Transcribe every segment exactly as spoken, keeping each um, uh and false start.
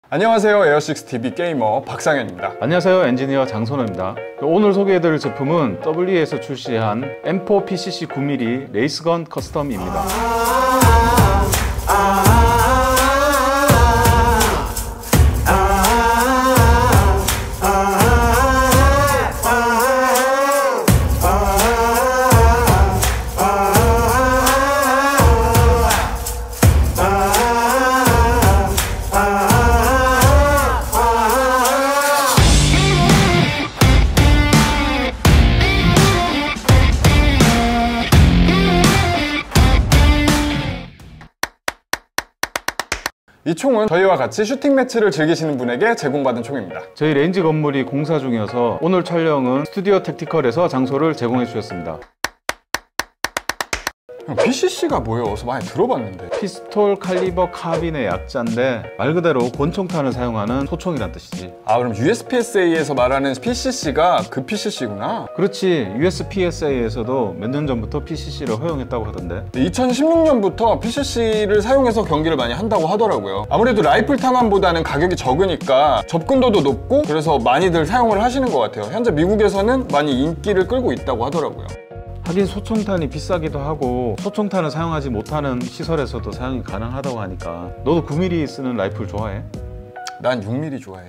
안녕하세요, 에어식스 티비 게이머 박상현입니다. 안녕하세요, 엔지니어 장선호입니다. 오늘 소개해드릴 제품은 더블유이에서 출시한 엠 포 피씨씨 구 밀리미터 레이스건 커스텀입니다. 이 총은 저희와 같이 슈팅 매치를 즐기시는 분에게 제공받은 총입니다. 저희 레인지 건물이 공사 중이어서 오늘 촬영은 스튜디오 택티컬에서 장소를 제공해 주셨습니다. 형, 피씨씨가 뭐예요? 어디서 많이 들어봤는데. 피스톨 칼리버 카빈의 약자인데 말 그대로 권총탄을 사용하는 소총이란 뜻이지. 아, 그럼 유에스피에스에이에서 말하는 피씨씨가 그 피씨씨구나? 그렇지. 유에스피에스에이에서도 몇 년 전부터 피씨씨를 허용했다고 하던데. 이천십육 년부터 피씨씨를 사용해서 경기를 많이 한다고 하더라고요. 아무래도 라이플 탄환보다는 가격이 적으니까 접근도도 높고 그래서 많이들 사용을 하시는 것 같아요. 현재 미국에서는 많이 인기를 끌고 있다고 하더라고요. 하긴 소총탄이 비싸기도 하고 소총탄을 사용하지 못하는 시설에서도 사용이 가능하다고 하니까. 너도 구 밀리미터 쓰는 라이플 좋아해? 난 육 밀리미터 좋아해.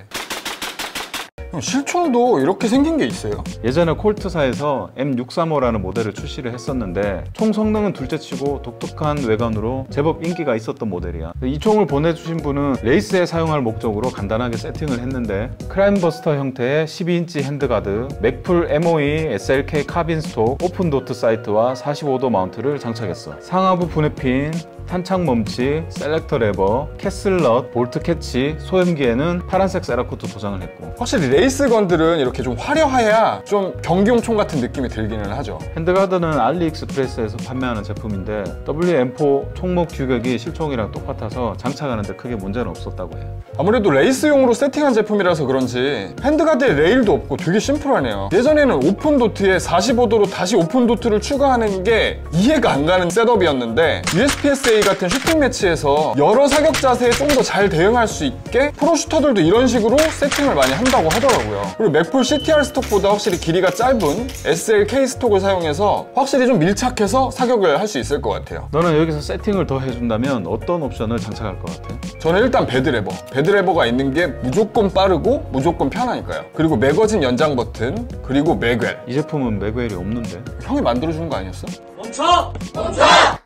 형, 실총도 이렇게 생긴 게 있어요? 예전에 콜트사에서 엠 육백삼십오라는 모델을 출시를 했었는데 총 성능은 둘째치고 독특한 외관으로 제법 인기가 있었던 모델이야. 이 총을 보내주신 분은 레이스에 사용할 목적으로 간단하게 세팅을 했는데 크라임버스터 형태의 십이 인치 핸드가드, 맥풀 엠오이 에스엘케이 카빈 스톡, 오픈 도트 사이트와 사십오 도 마운트를 장착했어. 상하부 분해핀, 탄창 멈치, 셀렉터 레버, 캐슬넛, 볼트 캐치, 소염기에는 파란색 세라코트 도장을 했고. 확실히 레이스건들은 이렇게 좀 화려해야 좀 경기용 총 같은 느낌이 들기는 하죠. 핸드가드는 알리익스프레스에서 판매하는 제품인데 더블유 엠 포 총목 규격이 실총이랑 똑같아서 장착하는데 크게 문제는 없었다고 해요. 아무래도 레이스용으로 세팅한 제품이라서 그런지 핸드가드에 레일도 없고 되게 심플하네요. 예전에는 오픈 도트에 사십오 도로 다시 오픈 도트를 추가하는 게 이해가 안 가는 셋업이었는데 유에스피에스에이 같은 슈팅 매치에서 여러 사격 자세에 좀 더 잘 대응할 수 있게 프로 슈터들도 이런 식으로 세팅을 많이 한다고 하더라고요. 그리고 맥풀 씨티알 스톡보다 확실히 길이가 짧은 에스엘케이 스톡을 사용해서 확실히 좀 밀착해서 사격을 할 수 있을 것 같아요. 너는 여기서 세팅을 더 해준다면 어떤 옵션을 장착할 것 같아? 저는 일단 배드레버. 배드레버가 있는 게 무조건 빠르고 무조건 편하니까요. 그리고 매거진 연장 버튼, 그리고 매괸. 이 제품은 매괸이 없는데? 형이 만들어주는 거 아니었어? 멈춰! 멈춰!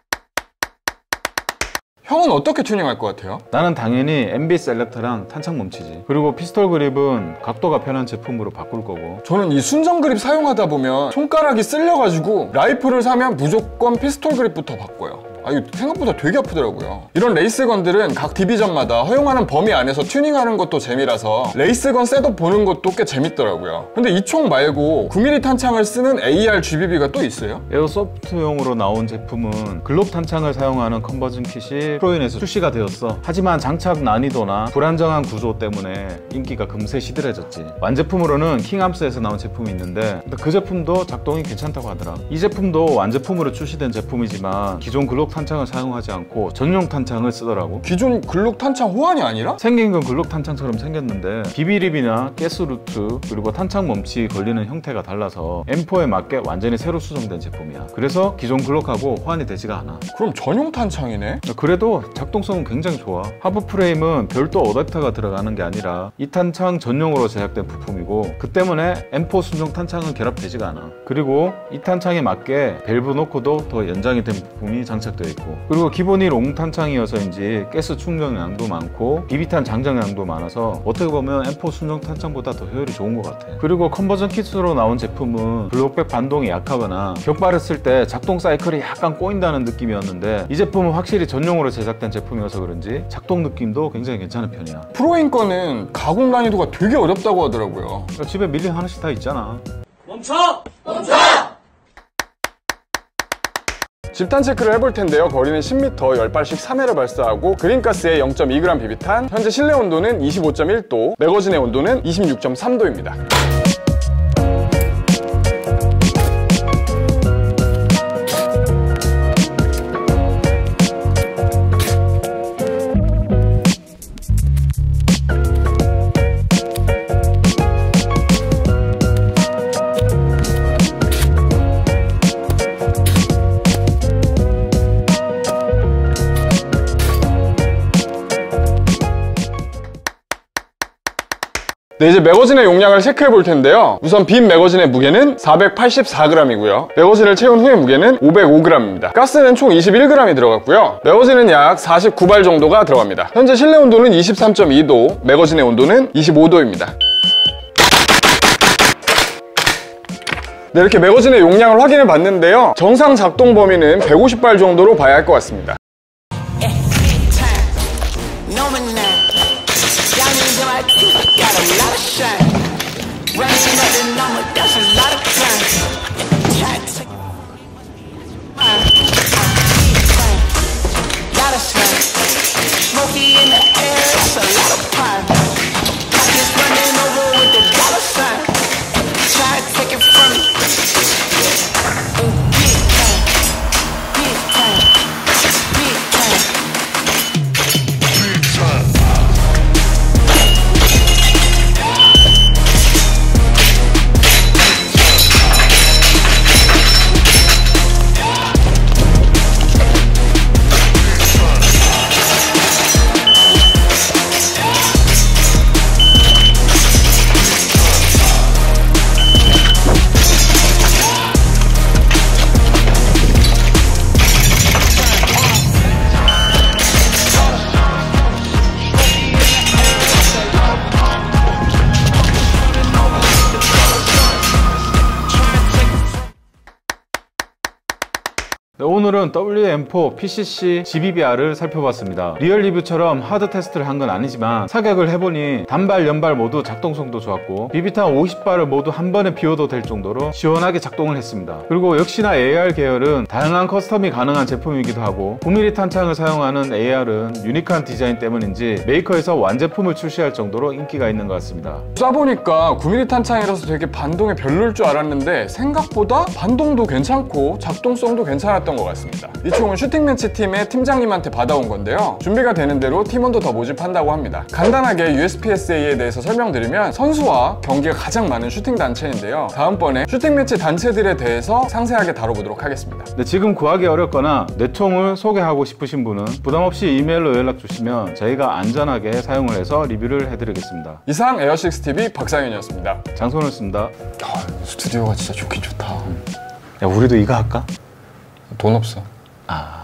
형은 어떻게 튜닝할 것 같아요? 나는 당연히 엠비 셀렉터랑 탄창 멈치지. 그리고 피스톨 그립은 각도가 편한 제품으로 바꿀 거고. 저는 이 순정 그립 사용하다 보면 손가락이 쓸려가지고 라이플을 사면 무조건 피스톨 그립부터 바꿔요. 아, 이거 생각보다 되게 아프더라고요. 이런 레이스건들은 각 디비전마다 허용하는 범위 안에서 튜닝하는 것도 재미라서 레이스건 셋업 보는 것도 꽤 재밌더라고요. 근데 이 총 말고 구 밀리미터 탄창을 쓰는 에이알 지비비가 또 있어요? 에어소프트용으로 나온 제품은 글록 탄창을 사용하는 컨버전 킷이 프로인에서 출시가 되었어. 하지만 장착 난이도나 불안정한 구조 때문에 인기가 금세 시들해졌지. 완제품으로는 킹암스에서 나온 제품이 있는데 그 제품도 작동이 괜찮다고 하더라. 이 제품도 완제품으로 출시된 제품이지만 기존 글록 탄창을 사용하지 않고 전용 탄창을 쓰더라고. 기존 글록 탄창 호환이 아니라? 생긴 건 글록 탄창처럼 생겼는데 비비립이나 가스루트 그리고 탄창 멈치 걸리는 형태가 달라서 엠 포에 맞게 완전히 새로 수정된 제품이야. 그래서 기존 글록하고 호환이 되지가 않아. 그럼 전용 탄창이네? 그래도 작동성은 굉장히 좋아. 하부 프레임은 별도 어댑터가 들어가는 게 아니라 이 탄창 전용으로 제작된 부품이고 그 때문에 엠 포 순정 탄창은 결합되지가 않아. 그리고 이 탄창에 맞게 밸브 노코도 더 연장이 된 부품이 장착되어 있고, 그리고 기본이 롱 탄창이어서인지 가스 충전량도 많고 비비탄 장전량도 많아서 어떻게 보면 엠 포 순정 탄창보다 더 효율이 좋은 것 같아. 그리고 컨버전 킷으로 나온 제품은 블록백 반동이 약하거나 격발을 쓸 때 작동 사이클이 약간 꼬인다는 느낌이었는데 이 제품은 확실히 전용으로 제작된 제품이어서 그런지 작동 느낌도 굉장히 괜찮은 편이야. 프로인 거는 가공 난이도가 되게 어렵다고 하더라고요. 집에 밀린 하나씩 다 있잖아. 멈춰! 멈춰! 집탄 체크를 해볼 텐데요. 거리는 십 미터, 십 발씩 삼 회를 발사하고 그린가스에 영 점 이 그램 비비탄, 현재 실내 온도는 이십오 점 일 도, 매거진의 온도는 이십육 점 삼 도입니다. 네, 이제 매거진의 용량을 체크해 볼 텐데요. 우선 빈 매거진의 무게는 사백팔십사 그램이고요. 매거진을 채운 후의 무게는 오백오 그램입니다. 가스는 총 이십일 그램이 들어갔고요. 매거진은 약 사십구 발 정도가 들어갑니다. 현재 실내 온도는 이십삼 점 이 도, 매거진의 온도는 이십오 도입니다. 네, 이렇게 매거진의 용량을 확인해 봤는데요. 정상 작동 범위는 백오십 발 정도로 봐야 할 것 같습니다. 네, 오늘은 더블유 엠 포 피씨씨 지비비알을 살펴봤습니다. 리얼 리뷰처럼 하드 테스트를 한 건 아니지만 사격을 해보니 단발, 연발 모두 작동성도 좋았고 비비탄 오십 발을 모두 한 번에 비워도 될 정도로 시원하게 작동을 했습니다. 그리고 역시나 에이알 계열은 다양한 커스텀이 가능한 제품이기도 하고 구 밀리미터 탄창을 사용하는 에이알은 유니크한 디자인 때문인지 메이커에서 완제품을 출시할 정도로 인기가 있는 것 같습니다. 쏴보니까 구 밀리미터 탄창이라서 되게 반동이 별로일 줄 알았는데 생각보다 반동도 괜찮고 작동성도 괜찮았던 것 같습니다. 이 총은 슈팅매치 팀의 팀장님한테 받아온 건데요. 준비가 되는 대로 팀원도 더 모집한다고 합니다. 간단하게 유 에스 피 에스 에이에 대해서 설명드리면 선수와 경기가 가장 많은 슈팅 단체인데요. 다음번에 슈팅매치 단체들에 대해서 상세하게 다뤄보도록 하겠습니다. 네, 지금 구하기 어렵거나 내 총을 소개하고 싶으신 분은 부담없이 이메일로 연락 주시면 저희가 안전하게 사용을 해서 리뷰를 해드리겠습니다. 이상 에어식스 티비 박상현이었습니다. 장선우였습니다. 아, 스튜디오가 진짜 좋긴 좋다. 야, 우리도 이거 할까? 돈 없어. 아.